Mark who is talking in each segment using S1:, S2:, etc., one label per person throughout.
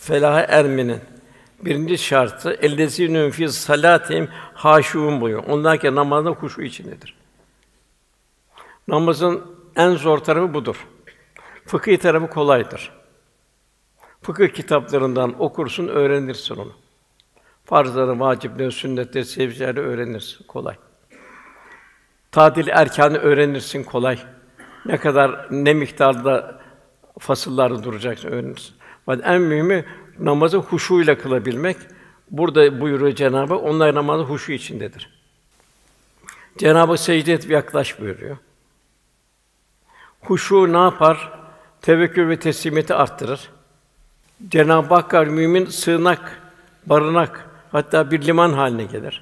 S1: felaha ermenin birinci şartı ellezînû fî salâtihim hâşûn buyuruyor. Onlar ki namazda huşu içindedir. Namazın en zor tarafı budur. Fıkıh tarafı kolaydır. Fıkıh kitaplarından okursun, öğrenirsin onu. Farzları, vacipleri, sünnetleri, sevcileri öğrenirsin, kolay. Tadil erkânı öğrenirsin, kolay. Ne kadar, ne miktarda fasıllarda duracaksın, öğrenirsin. Fakat en mühimi namazı huşuyla kılabilmek. Burada buyuruyor Cenab-ı Hak, onlar namazı huşu içindedir. Cenab-ı Hak secde et ve yaklaş buyuruyor. Huşu ne yapar? Tevekkül ve teslimiyeti arttırır. Cenab-ı Hakk'a mümin sığınak, barınak, hatta bir liman haline gelir.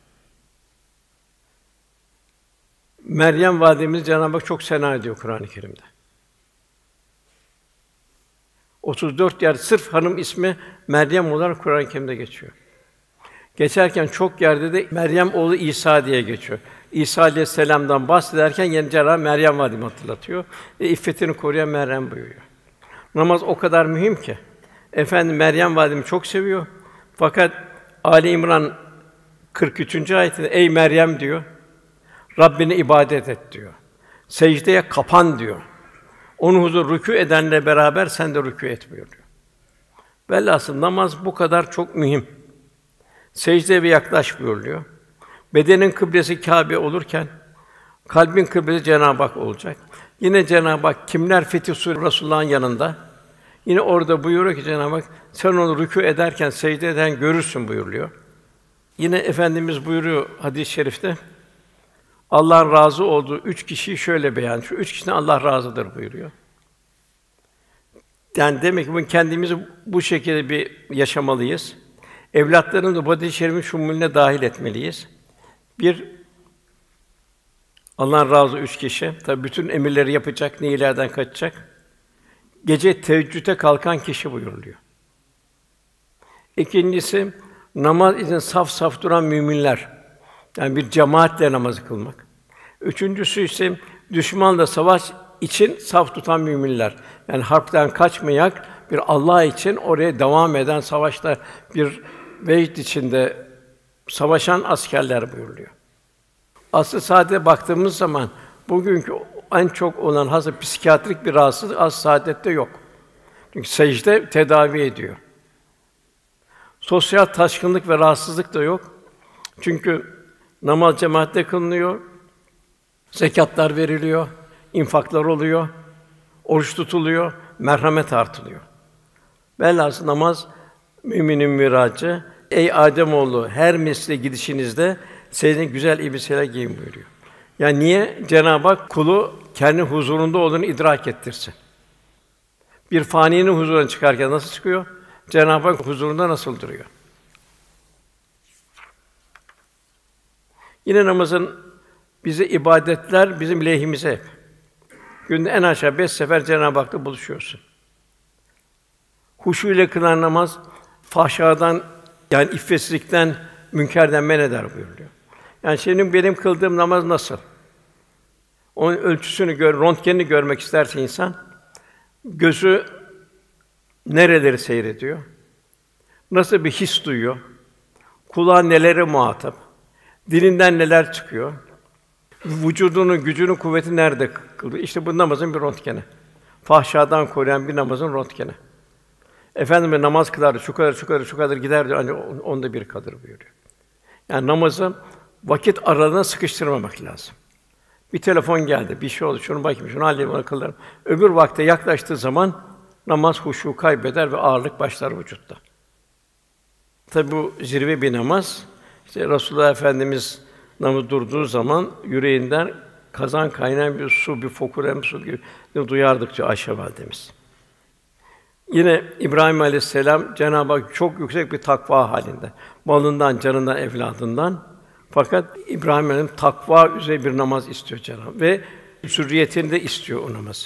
S1: Meryem validemiz Cenab-ı Hak çok sena ediyor Kur'an-ı Kerim'de. 34 yer sırf hanım ismi Meryem olarak Kur'an-ı Kerim'de geçiyor. Geçerken çok yerde de Meryem oğlu İsa diye geçiyor. İsa aleyhisselam'dan bahsederken yine Cenab-ı Hak Meryem validemi hatırlatıyor. İffetini koruyan Meryem buyuruyor. Namaz o kadar mühim ki Efendim Meryem validemi çok seviyor. Fakat Ali İmran 43. ayetinde ey Meryem diyor. Rabbine ibadet et diyor. Secdeye kapan diyor. Onun huzurunda rükû edenle beraber sen de rükû et buyuruyor. Velhasıl namaz bu kadar çok mühim. Secdeye bir yaklaş buyuruluyor. Bedenin kıblesi Kâbe olurken kalbin kıblesi Cenab-ı Hak olacak. Yine Cenab-ı Hak kimler Fetih Sûresi Resulullah'ın yanında. Yine orada buyuruyor ki Cenab-ı Hak sen onu rükû ederken, secde eden görürsün buyuruluyor. Yine Efendimiz buyuruyor hadis-i şerifte Allah'ın razı olduğu 3 kişiyi şöyle beyan ediyor. 3 kişiden Allah razıdır buyuruyor. Yani demek ki kendimizi bu şekilde bir yaşamalıyız. Evlatlarını da bu hadis-i şerifin şumulüne dâhil etmeliyiz. Bir, Allah'ın razı 3 kişi. Tabii bütün emirleri yapacak, nehilerden kaçacak. Gece teheccüde kalkan kişi buyuruluyor. İkincisi, namaz için saf saf duran müminler. Yani bir cemaatle namazı kılmak. Üçüncüsü ise düşmanla savaş için saf tutan müminler. Yani harpten kaçmayak, bir Allah için oraya devam eden savaşta bir vecd içinde savaşan askerler buyuruluyor. Aslı saadete baktığımız zaman bugünkü en çok olan hasta psikiyatrik bir rahatsızlık asr-ı saadette yok. Çünkü secde tedavi ediyor. Sosyal taşkınlık ve rahatsızlık da yok. Çünkü namaz cemaatle kılınıyor, zekâtlar veriliyor, infaklar oluyor, oruç tutuluyor, merhamet artılıyor. Velhâsıl namaz müminin miracı. Ey Âdemoğlu, her mescide gidişinizde senin güzel elbiseler giyin buyuruyor. Yani niye? Cenab-ı Hak kulu kendi huzurunda olduğunu idrak ettirsin. Bir faninin huzuruna çıkarken nasıl çıkıyor? Cenab-ı Hak huzurunda nasıl duruyor? Yine namazın bize ibadetler bizim lehimize hep. Günde en aşağı 5 sefer Cenab-ı Hak'la buluşuyorsun. Huşu ile kılınan namaz fahşadan yani iffetsizlikten, münkerden men eder buyuruyor. Yani senin benim kıldığım namaz nasıl? Onun ölçüsünü röntgenini görmek isterse insan, gözü nereleri seyrediyor? Nasıl bir his duyuyor? Kulağı nelere muhatap? Dilinden neler çıkıyor? Vücudunun gücünün kuvveti nerede kılıyor? İşte bu namazın bir röntgeni. Fahşadan koruyan bir namazın röntgeni. Efendimiz namaz kılardı, şu kadar giderdi ancak onda bir kalır buyuruyor. Yani namazı vakit aralığına sıkıştırmamak lazım. Bir telefon geldi, bir şey oldu, şunu bakayım, şunu halledeyim, onu kılarım. Öbür vakte yaklaştığı zaman namaz huşu kaybeder ve ağırlık başlar vücutta. Tabi bu zirve bir namaz. İşte Resulullah Efendimiz namaz durduğu zaman yüreğinden kazan kaynayan bir su, bir fokur su gibi duyardık diyor Ayşe validemiz. Yine İbrahim Aleyhisselam Cenab-ı Hak çok yüksek bir takva halinde. Malından, canından, evladından. Fakat İbrahim Aleyhisselam takva üzere bir namaz istiyor Cenab-ı Hak ve zürriyetini de istiyor o namazı.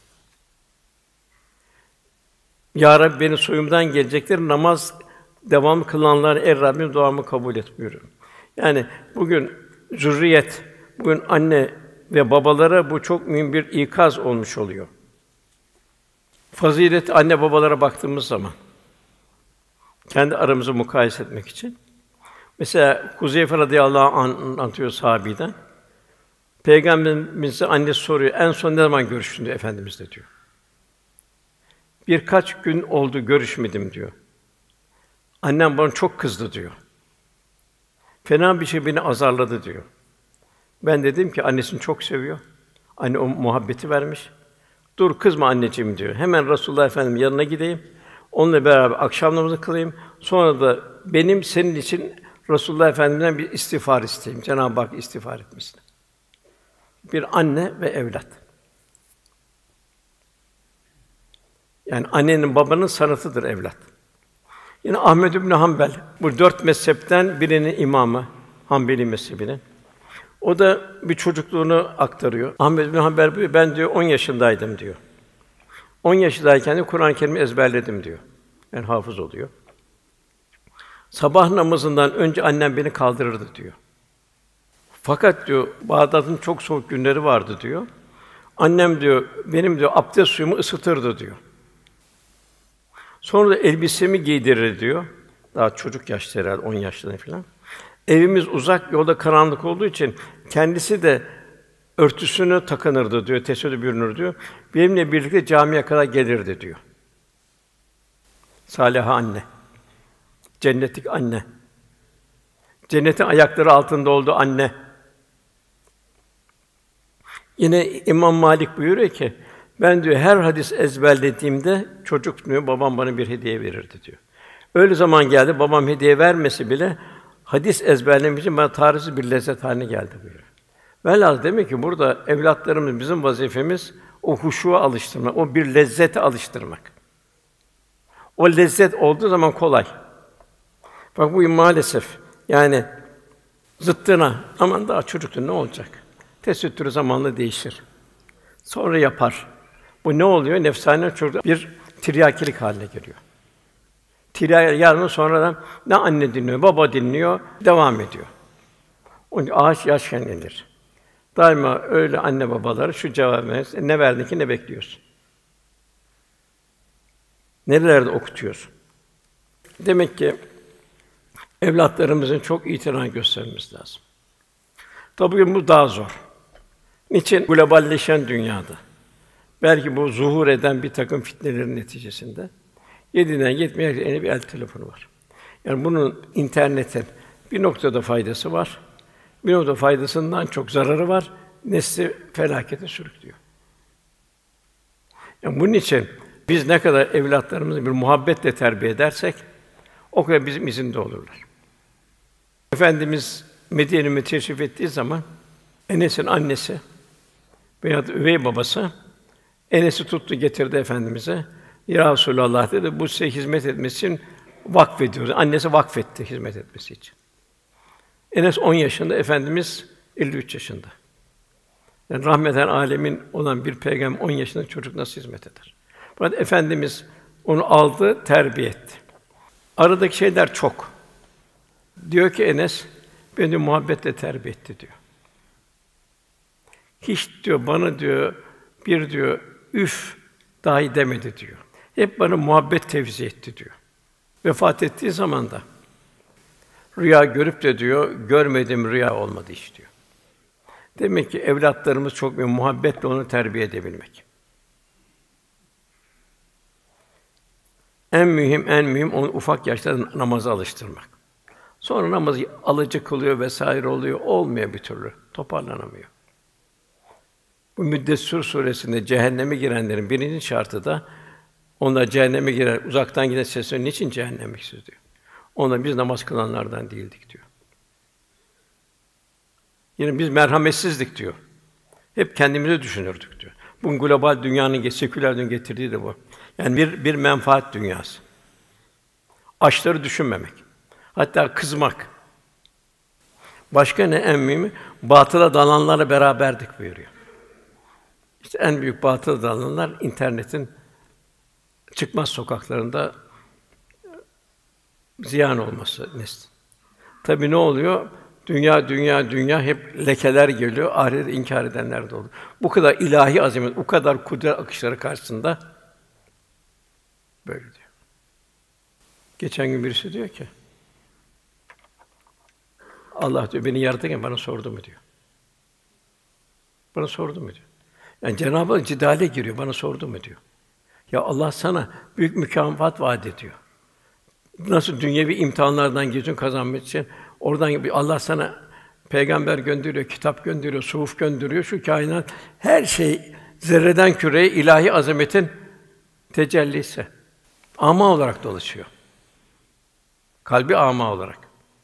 S1: Ya Rabbi beni soyumdan gelecekler namaz devam kılanlar Rabbim duamı kabul et buyuruyor. Yani bugün zürriyet, bugün anne ve babalara bu çok mühim bir ikaz olmuş oluyor. Fazilet anne babalara baktığımız zaman Kendi aramızı mukayese etmek için. Mesela Huzeyfe radıyallahu anh anlatıyor sahabiden. Peygamberimize annesi soruyor, en son ne zaman görüştün diyor Efendimizle diyor. Birkaç gün oldu görüşmedim diyor. Annem bana çok kızdı diyor. Fena bir şey beni azarladı diyor. Ben dedim ki annesini çok seviyor. Anne o muhabbeti vermiş. Dur kızma anneciğim diyor. Hemen Resulullah Efendimiz yanına gideyim. Onunla beraber akşam namazı kılayım. Sonra da benim senin için Resulullah Efendimiz'den bir istiğfar isteyeyim. Cenab-ı Hak istiğfar etmesin. Bir anne ve evlat. Yani annenin babanın sanatıdır evlat. Yine Ahmed İbn Hanbel bu 4 mezhepten birinin imamı, Hanbeli mezhebinin. O da bir çocukluğunu aktarıyor. Ahmed İbn Hanbel diyor, ben diyor 10 yaşındaydım diyor. 10 yaşındayken de Kur'an-ı Kerim'i ezberledim diyor. Yani hafız oluyor. Sabah namazından önce annem beni kaldırırdı diyor. Fakat diyor Bağdat'ın çok soğuk günleri vardı diyor. Annem diyor benim diyor abdest suyumu ısıtırdı diyor. Sonra da elbisemi giydirir diyor. Daha çocuk yaşta herhalde 10 yaşlarında filan. Evimiz uzak, yolda karanlık olduğu için kendisi de örtüsünü takınırdı diyor, tesettür bürünür diyor. Benimle birlikte camiye kadar gelirdi diyor. Saliha anne. Cennetlik anne. Cennetin ayakları altında olduğu anne. Yine İmam Malik buyuruyor ki, ben diyor her hadis ezberlediğimde çocuk diyor babam bana bir hediye verirdi diyor. Öyle zaman geldi babam hediye vermesi bile hadis ezberlemek için bana tarifsiz bir lezzet haline geldi buyuruyor. Velhâsıl demek ki burada evlatlarımız bizim vazifemiz o huşuğa alıştırmak, o bir lezzete alıştırmak. O lezzet olduğu zaman kolay. Bak bu maalesef yani zıttına aman daha çocuktur ne olacak? Tesettürü zamanla değişir. Sonra yapar. Bu ne oluyor? Nefsane çocuk bir tiryakilik haline geliyor. Yarın sonradan ne anne dinliyor, baba dinliyor, devam ediyor. Onun için ağaç yaşken gelir. Daima öyle anne babaları şu cevap verir. Ne verdin ki ne bekliyorsun? Nerelerde okutuyorsun? Demek ki evlatlarımızın çok itinayı göstermemiz lazım. Tabii bu daha zor. Niçin? Globalleşen dünyada. Belki bu zuhur eden bir takım fitnelerin neticesinde 7'den 70'e elinde bir el telefonu var. Yani bunun internetin bir noktada faydası var. Bir noktada faydasından çok zararı var. Nesli felakete sürüklüyor. Yani bunun için biz ne kadar evlatlarımızı bir muhabbetle terbiye edersek o kadar bizim izinde olurlar. Efendimiz Medine'ye teşrif ettiği zaman Enes'in annesi veya üvey babası Enes'i tuttu getirdi Efendimize. Ya Resulallah dedi, bu size hizmet etmesi için vakfediyoruz. Annesi vakfetti hizmet etmesi için. Enes 10 yaşında, Efendimiz 53 yaşında. Yani rahmeten âlemin olan bir peygamber 10 yaşında çocuk nasıl hizmet eder? Fakat Efendimiz onu aldı, terbiye etti. Aradaki şeyler çok. Diyor ki Enes, beni muhabbetle terbiye etti diyor. Hiç diyor bana diyor bir diyor üf dahi demedi diyor. Hep bana muhabbet tevzi etti diyor. Vefat ettiği zaman da rüya görüp de diyor görmedim rüya olmadı iş diyor. Demek ki evlatlarımız çok bir muhabbetle onu terbiye edebilmek. En mühim onu ufak yaşta namaza alıştırmak. Sonra namazı alıcı kılıyor vesaire oluyor, olmuyor bir türlü, toparlanamıyor. Bu Müddessir suresinde cehenneme girenlerin birinci şartı da onlar cehenneme girer, uzaktan giden sesler niçin cehenneme gitsin diyor. Onlar biz namaz kılanlardan değildik diyor. Yine biz merhametsizdik diyor. Hep kendimizi düşünürdük diyor. Bu global dünyanın seküler dünyanın getirdiği de bu. Yani bir menfaat dünyası. Açları düşünmemek. Hatta kızmak. Başka ne en mühimi? Batıla dalanlarla beraberdik buyuruyor. İşte en büyük batıla dalanlar internetin çıkmaz sokaklarında ziyan olması nesli. Tabii ne oluyor? Dünya hep lekeler geliyor, ahireti inkar edenler de olur. Bu kadar ilahi azamet, bu kadar kudret akışları karşısında böyle diyor. Geçen gün birisi diyor ki, Allah diyor beni yaratırken bana sordu mu diyor. Bana sordu mu diyor. Yani Cenab-ı Hak cidale giriyor, bana sordu mu diyor. Ya Allah sana büyük mükafat vaat ediyor. Nasıl dünyevi imtihanlardan geçiyorsun kazanmak için, oradan Allah sana peygamber gönderiyor, kitap gönderiyor, suhuf gönderiyor. Şu kainat her şey zerreden küreye ilahi azametin tecellisi. Ama olarak dolaşıyor. Kalbi ama olarak.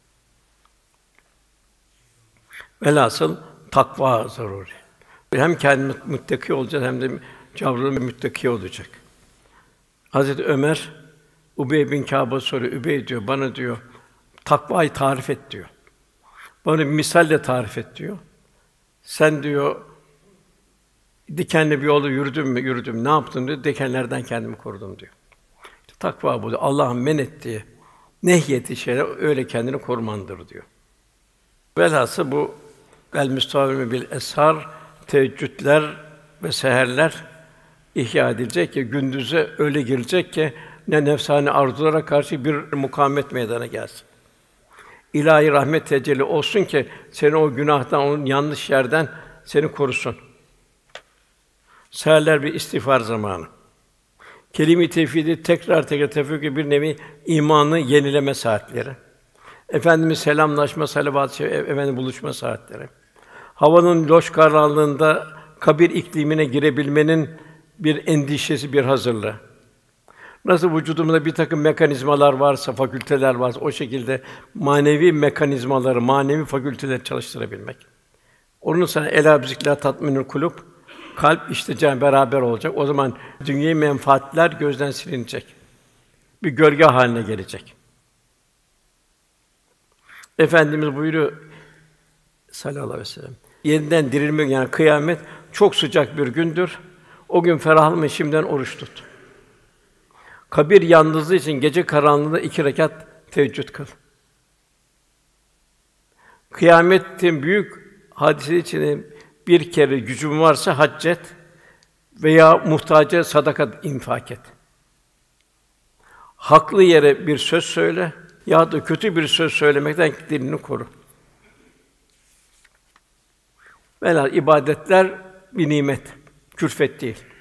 S1: Velhasıl takva zaruri. Hem kendi muttaki olacağız hem de cavrulu müttaki olacak. Hazreti Ömer Ubey bin Kâb'a soruyor. Ubey diyor, bana diyor takvayı tarif et diyor. Bana bir misalle tarif et diyor. Sen diyor dikenli bir yolda yürüdün mü? Yürüdüm. Ne yaptın diyor. Dikenlerden kendimi korudum diyor. İşte takva bu. Allah'ın men ettiği, nehyettiği şeyler öyle kendini korumandır diyor. Velhasıl bu el müstavime bil eshar teheccüdler ve seherler ihya edilecek ki gündüze öyle girecek ki ne nefsani arzulara karşı bir mukavemet meydana gelsin. İlahi rahmet tecelli olsun ki seni o günahtan, o yanlış yerden seni korusun. Seherler bir istiğfar zamanı. Kelime-i tevhidi tekrar tefekkür bir nevi imanı yenileme saatleri. Efendimiz selamlaşma, salavat-ı efendim buluşma saatleri. Havanın loş karanlığında kabir iklimine girebilmenin bir endişesi, bir hazırlığı. Nasıl vücudumuzda bir takım mekanizmalar varsa, fakülteler varsa o şekilde manevi mekanizmaları, manevi fakülteleri çalıştırabilmek. Onun sana elâ bizikrillah tatminül kulûb, kalp işte beraber olacak. O zaman dünyevi menfaatler gözden silinecek. Bir gölge haline gelecek. Efendimiz buyuruyor sallallahu aleyhi ve sellem. Yeniden dirilme yani kıyamet çok sıcak bir gündür. O gün ferahlama şimdiden oruç tut. Kabir yalnızlığı için gece karanlığında 2 rekat teheccüd kıl. Kıyametin büyük hadise için bir kere gücün varsa hac et veya muhtaca sadaka infak et. Haklı yere bir söz söyle ya da kötü bir söz söylemekten dilini koru. Velhâsıl ibadetler bir nimet, külfet değil.